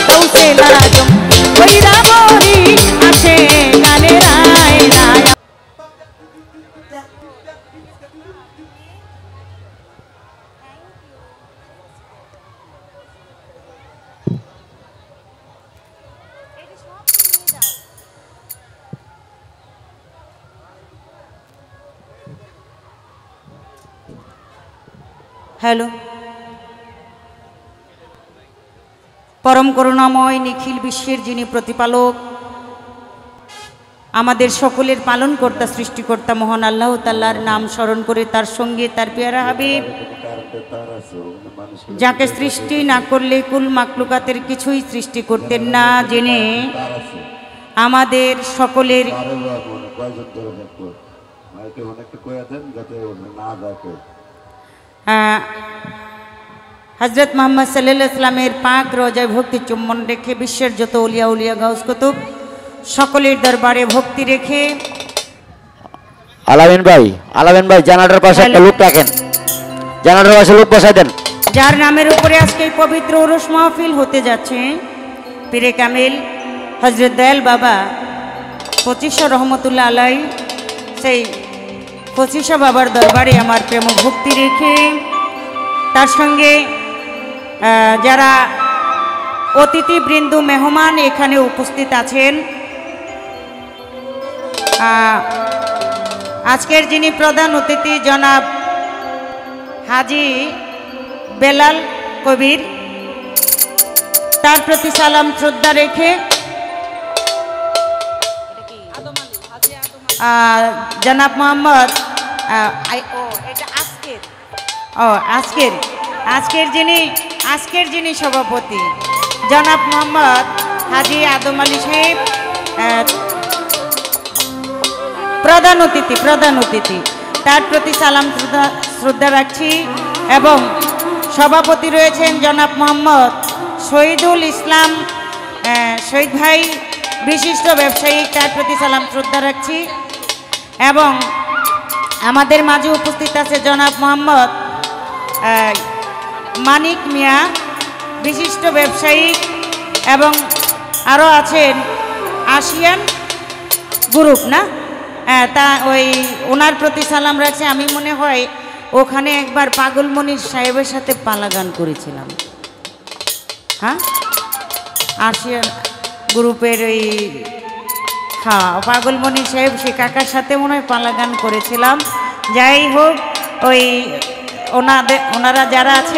গৌসে লাজম বৈরা বরি আসে গানে রায় রায়। হ্যালো, পরম করুণাময় নিখিল বিশ্বের যিনি প্রতিপালক, আমাদের সকলের পালনকর্তা সৃষ্টিকর্তা মহান আল্লাহ তাআলার নাম স্মরণ করে তার সঙ্গে তার পেয়ারা হাবিব, যাকে সৃষ্টি না করলে কুল মাকলুকাতের কিছুই সৃষ্টি করতেন না, জেনে আমাদের সকলের হজরত মোহাম্মদ সাল্লাল্লাহু আলাইহি সাল্লামের পাক রোজায় ভক্তি চুম্বন রেখে বিশ্বের যত উলিয়া উলিয়া গাউস কুতুব সকলের দরবারে ভক্তি রেখে আলামিন ভাই জানালার পাশে একটা লোক রাখেন, জানালার পাশে লোক বসাই দেন। যার নামের উপরে আজকে পবিত্র উরুস মাহফিল হতে যাচ্ছে, পীরে কামিল হযরত দয়াল বাবা 2500 রহমতুল্লাহ আলাই, সেই 2500 বাবার দরবারে আমার প্রেম ভক্তি রেখে তার সঙ্গে যারা অতিথিবৃন্দ মেহমান এখানে উপস্থিত আছেন, আজকের যিনি প্রধান অতিথি জনাব হাজি বেলাল কবির, তার প্রতি সালাম শ্রদ্ধা রেখে জনাব মোহাম্মদ আজকের যিনি সভাপতি জনাব মোহাম্মদ হাজি আদম আলী সাহেব প্রধান অতিথি তার প্রতি সালাম শ্রদ্ধা রাখছি। এবং সভাপতি রয়েছেন জনাব মোহাম্মদ শহীদুল ইসলাম শহীদ ভাই, বিশিষ্ট ব্যবসায়ী, তার প্রতি সালাম শ্রদ্ধা রাখছি। এবং আমাদের মাঝে উপস্থিত আছে জনাব মোহাম্মদ মানিক মিয়া, বিশিষ্ট ব্যবসায়ী, এবং আরও আছেন আসিয়ান গ্রুপ না, তা ওনার প্রতি সালাম রাখছে। আমি মনে হয় ওখানে একবার পাগলমণি সাহেবের সাথে পালা গান করেছিলাম, হ্যাঁ, আসিয়ান গ্রুপের পাগলমণি সাহেব সে কাকার সাথে মনে হয় পালা গান করেছিলাম। যাই হোক, ওনারা যারা আছে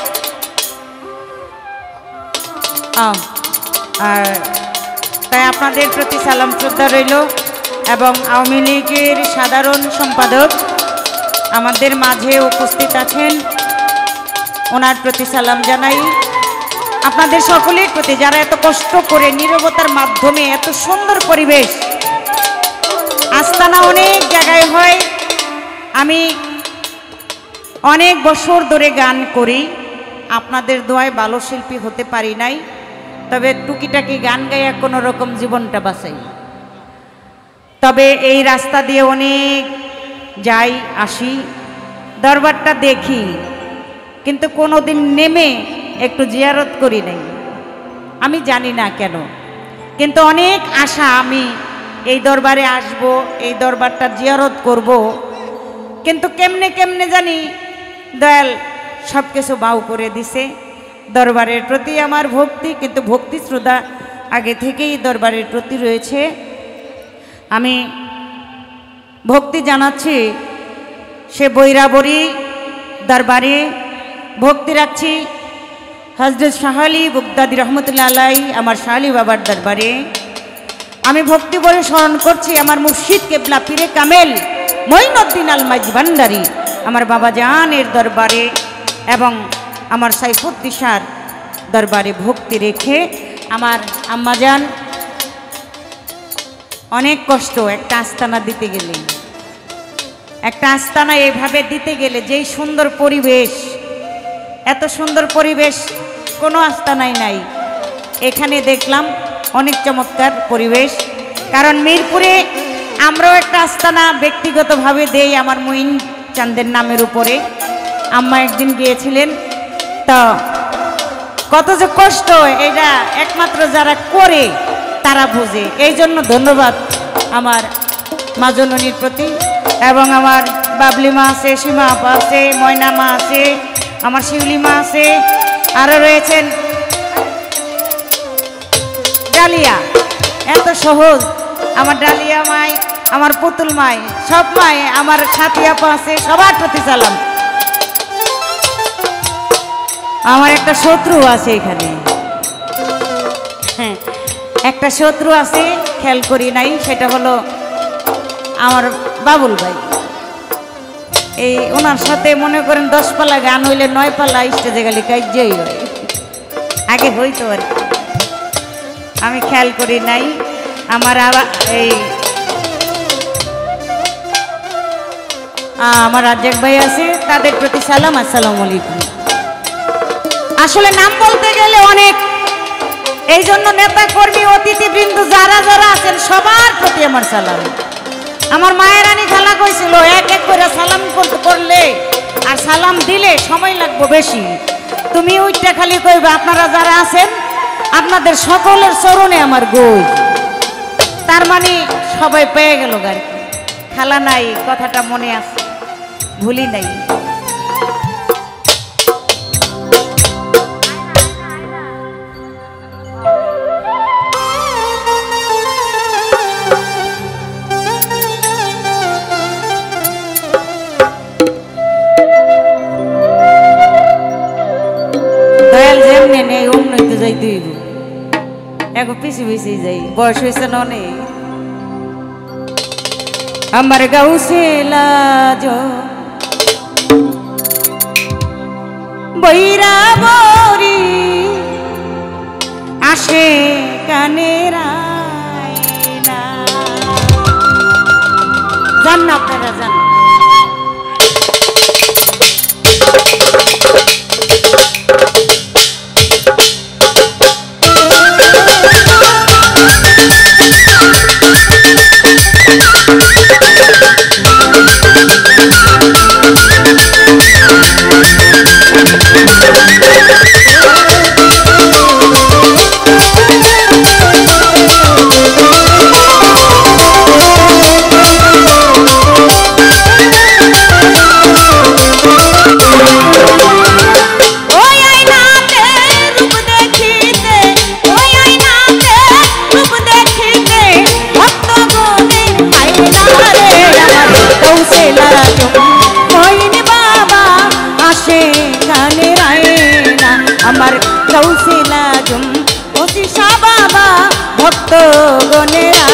তাই আপনাদের প্রতি সালাম শ্রদ্ধা রইল। এবং আওয়ামী লীগের সাধারণ সম্পাদক আমাদের মাঝে উপস্থিত আছেন, ওনার প্রতি সালাম জানাই। আপনাদের সকলের প্রতি যারা এত কষ্ট করে নীরবতার মাধ্যমে এত সুন্দর পরিবেশ, আস্তানা অনেক জায়গায় হয়, আমি অনেক বছর ধরে গান করি, আপনাদের দোয়ায় ভালো শিল্পী হতে পারি নাই, তবে টুকিটাকি গান গাইয়া কোনো রকম জীবনটা বাঁচাই। তবে এই রাস্তা দিয়ে অনেক যাই আসি, দরবারটা দেখি, কিন্তু কোনো দিন নেমে একটু জিয়ারত করি নাই, আমি জানি না কেন, কিন্তু অনেক আশা আমি এই দরবারে আসব, এই দরবারটা জিয়ারত করব, কিন্তু কেমনে জানি দয়াল সব কিছু বাউ করে দিছে। দরবারের প্রতি আমার ভক্তি, কিন্তু ভক্তি শ্রদ্ধা আগে থেকেই দরবারের প্রতি রয়েছে। আমি ভক্তি জানাচ্ছি সে বৈরাবরী দরবারে, ভক্তি রাখছি হযরত শাহ আলী বুগদাদি রহমতুল্লাহ আলাই আমার শাহ আলী বাবার দরবারে। আমি ভক্তি বলে স্মরণ করছি আমার মুর্শিদ কেবলা পীরে কামেল মঈনুদ্দিন আল মাইজ ভান্ডারী আমার বাবা জানের দরবারে এবং আমার সাইফুদ্দিশার দরবারে ভক্তি রেখে আমার আম্মাজান অনেক কষ্ট একটা আস্তানা দিতে গেলে, একটা আস্তানা এভাবে দিতে গেলে যেই সুন্দর পরিবেশ, এত সুন্দর পরিবেশ কোনো আস্তানাই নাই। এখানে দেখলাম অনেক চমৎকার পরিবেশ, কারণ মিরপুরে আমরাও একটা আস্তানা ব্যক্তিগতভাবে দেই আমার মুইন চাঁদের নামের উপরে। আম্মা একদিন গিয়েছিলেন, তো কত যে কষ্ট এটা একমাত্র যারা করে তারা বুঝে। এই জন্য ধন্যবাদ আমার মা জননীর প্রতি, এবং আমার বাবলি মা আছে, সীমা আপা আছে, ময়না মা আছে, আমার শিউলি মা আছে, আরও রয়েছেন ডালিয়া। এত সহজ আমার ডালিয়া মাই, আমার পুতুল মাই, সব মাই, আমার সাথী আপা আছে, সবার প্রতি সালাম। আমার একটা শত্রু আছে এখানে, হ্যাঁ একটা শত্রু আছে, খেয়াল করি নাই, সেটা হলো আমার বাবুল ভাই। এই ওনার সাথে মনে করেন 10 পালা গান হইলে 9 পালা স্টেজে গেলে কাজই হয়, আগে হইতো আর কি, আমি খেয়াল করি নাই। আমার এই আমার রাজ্জাক ভাই আছে, তাদের প্রতি সালাম, আসসালামু আলাইকুম। আসলে নাম বলতে গেলে অনেক, এই জন্য নেতা কর্মী অতিথিবৃন্দ যারা যারা আছেন সবার প্রতি আমার সালাম। আমার মায়ের রানী খালা কইছিল এক এক করে সালাম করলে আর সালাম দিলে সময় লাগবে বেশি, তুমি ওইটা খালি কইবা আপনারা যারা আছেন আপনাদের সকলের চরণে আমার গই। তার মানে সবাই পেয়ে গেল গাড়ি। খালা নাই কথাটা মনে আছে, ভুলি নাই। পিছি পিছি যাই, বয়স হয়েছে ননে আমার গাউসেলা বৈরা বরি আসে কানের আয়না। জান না আপনারা জান, আমার কৌশিলা জুম ওসিসা বাবা ভক্ত গণেরা।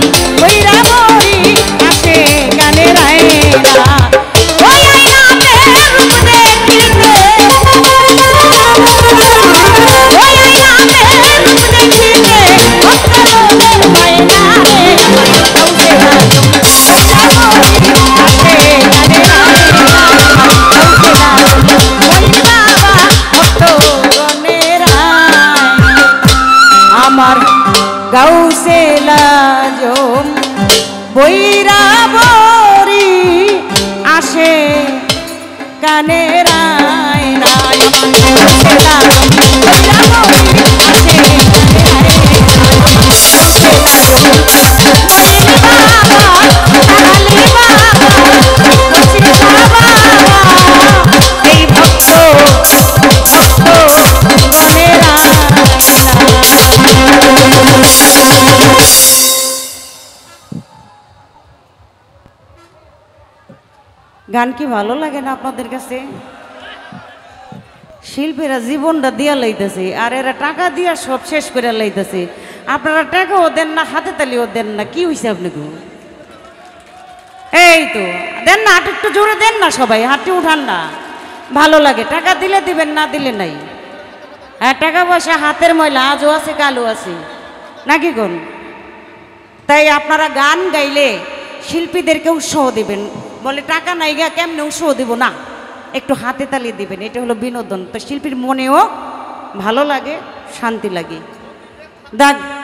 বইরা মরি আসে গানের আয়না ওই আয়নাতে রূপ দেখিতে ওই আয়নাতে রূপ দেখিতে অন্তরে ময়না রে কৌশে বইরা মরি আসে গানের আয়না কৌশে ওই বাবা অন্তরনের আয়না আমার গাউসে লাজম বইরা বরি আসে কানের আয়নায় গাউসে লাজম বইরা বরি আসে এই ভক্ত মনের গান কি ভালো লাগে না আপনাদের কাছে? শিল্পীরা জীবনটা দিয়া লইতেছে আর এরা টাকা দিয়া সব শেষ করে লইতেছে। আপনারা টাকাও দেন না, হাতে তালিও দেন না, কি হয়েছে আপনাকে? এই তো দেন না, হাট একটু জোরে দেন না, সবাই হাঁটি উঠান না, ভালো লাগে। টাকা দিলে দিবেন, না দিলে নাই। হ্যাঁ, টাকা পয়সা হাতের ময়লা আজও আছে কালও আছে নাকি কোন? তাই আপনারা গান গাইলে শিল্পীদেরকে উৎসাহ দিবেন। বলে টাকা নাই গা কেমনে উৎসাহ দিব না, একটু হাতে তালি দিবেন, এটা হলো বিনোদন। তো শিল্পীর মনেও ভালো লাগে, শান্তি লাগে।